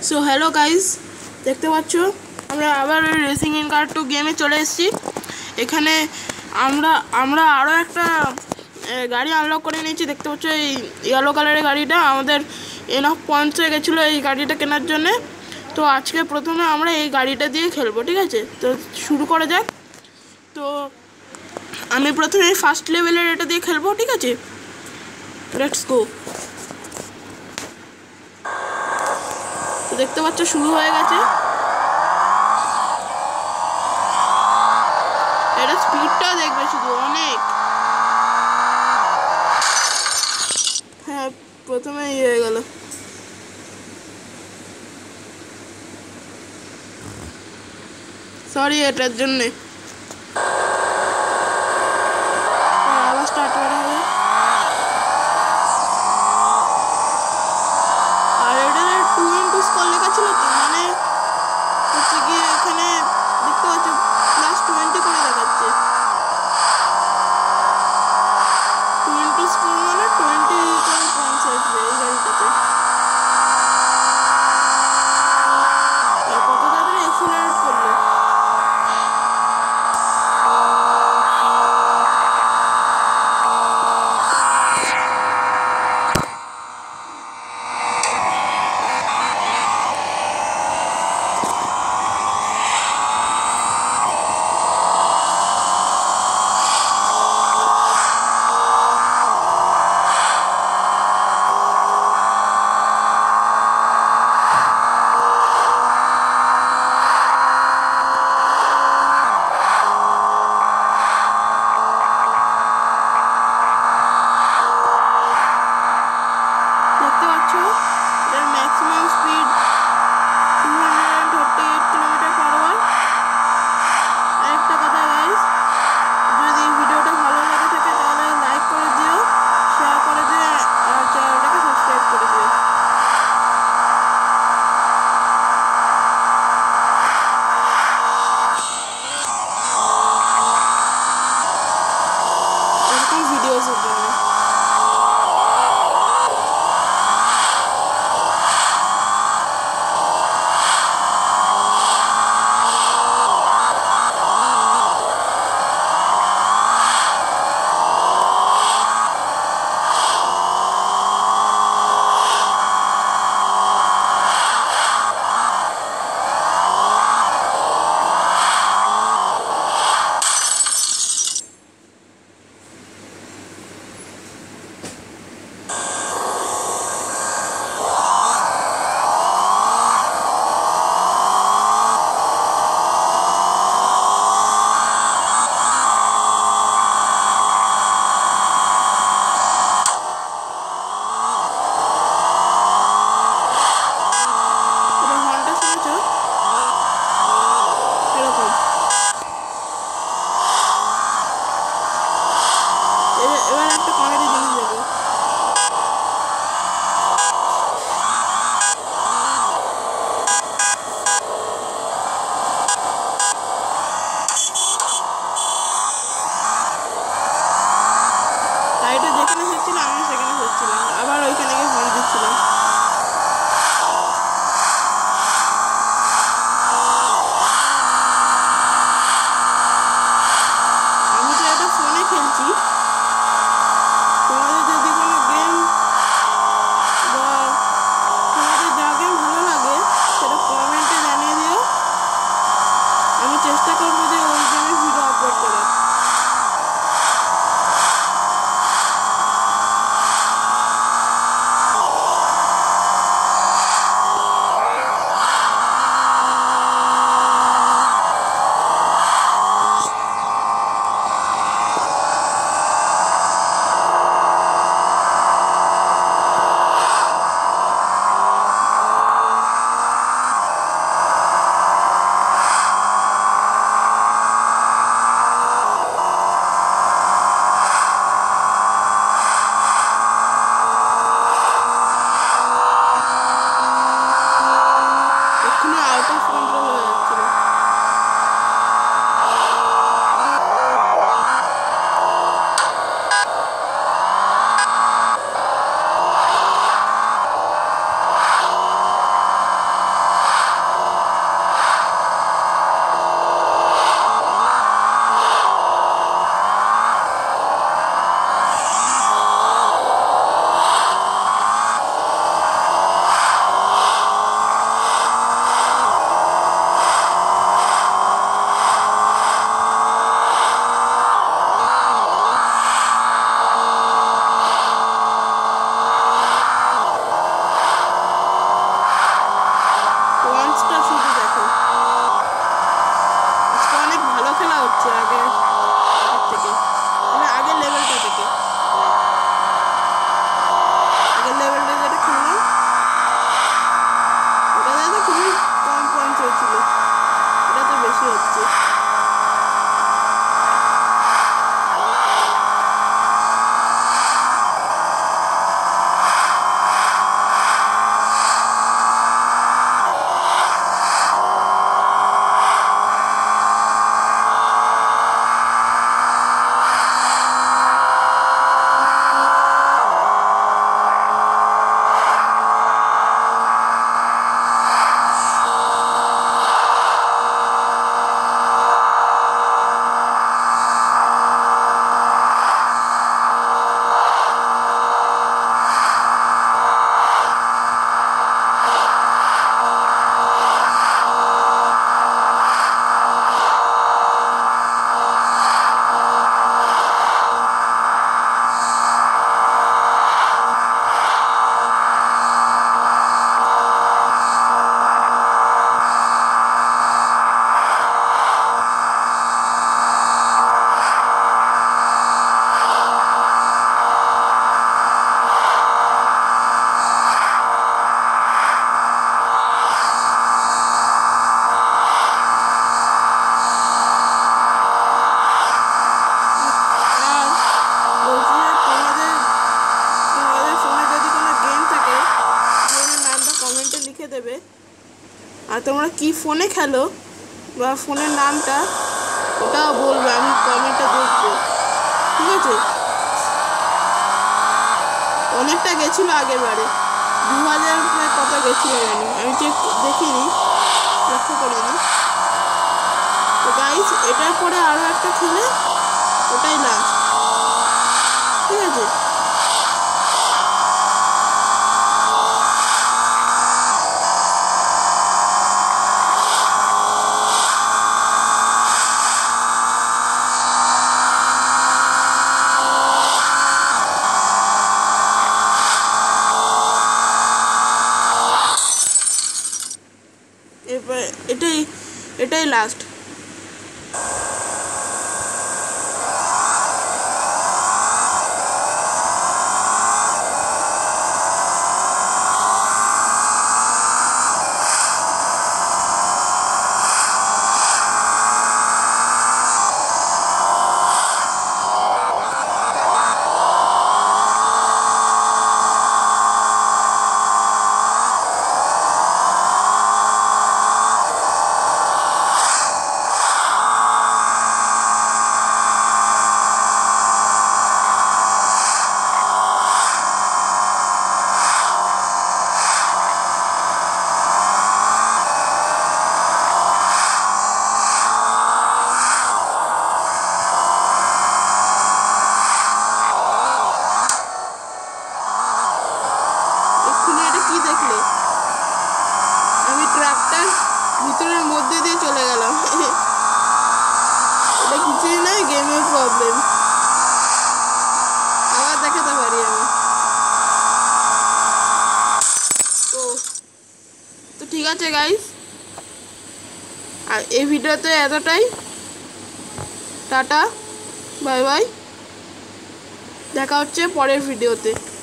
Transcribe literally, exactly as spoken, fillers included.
So hello guys, দেখতে পাচ্ছ আমরা আবার রেসিং ইন কার টু গেমে চলে এসেছি। এখানে আমরা আমরা আরও একটা গাড়ি আনলক করে নিয়েছি। দেখতে পাচ্ছ এই ইয়েলো কালারের গাড়িটা আমাদের এনাফ পয়েন্টস হয়ে গেছিলো এই গাড়িটা কেনার জন্যে। তো আজকে প্রথমে আমরা এই গাড়িটা দিয়ে খেলবো, ঠিক আছে? তো শুরু করা যাক। তো আমি প্রথমে ফার্স্ট লেভেলের এটা দিয়ে খেলবো, ঠিক আছে? Let's go. তো দেখতে পাচ্ছ শুরু হয়ে গেছে। এটা স্পিডটা দেখবে শুধু, অনেক। হ্যাঁ, প্রথমে ইয়ে হয়ে গেল। সরি এটার জন্যে। আবার স্টার্ট করা হবে। আর এটা টু ইন্টু স্কোর লেখা ছিল, তো মানে হচ্ছে কি এখানে দেখতে পাচ্ছ প্লাস টোয়েন্টি করে দেখাচ্ছে। টু ইন্টু স্কোর মানে টোয়েন্টি করে পয়েন্টস আসবে এই গাড়িটাতে। কত তাড়াতাড়ি অ্যাক্সিলারেট করবে। যাচ্ছি আগে আগের থেকে, মানে আগের লেভেলটা থেকে। আগের লেভেলটা যেটা খেললাম ওটাতে তো খুবই কম পয়েন্ট হয়েছিল, এটা তো বেশি হচ্ছে। দেবে আর তোমরা কি ফোনে খেলো বা ফোনের নামটা ওটাও বলবে, আমি কমেন্টটা দেখবো, ঠিক আছে? অনেকটা গেছিলো আগের বারে, দু হাজার কত গেছিলো জানি, আমি চেক দেখিনি, লক্ষ্য করিনি। তো গাইস এটার পরে আরও একটা খেলে ওটাই লাস্ট, ঠিক আছে? এবার এটাই এটাই লাস্ট। ভিতরের মধ্যে দিয়ে চলে গেলাম, এটা কিছুই নয়, গেমের প্রবলেম, আবার দেখাতে পারি আমি। তো তো ঠিক আছে গাইস, আর এই ভিডিওতে এতটাই, টাটা বাই বাই, দেখা হচ্ছে পরের ভিডিওতে।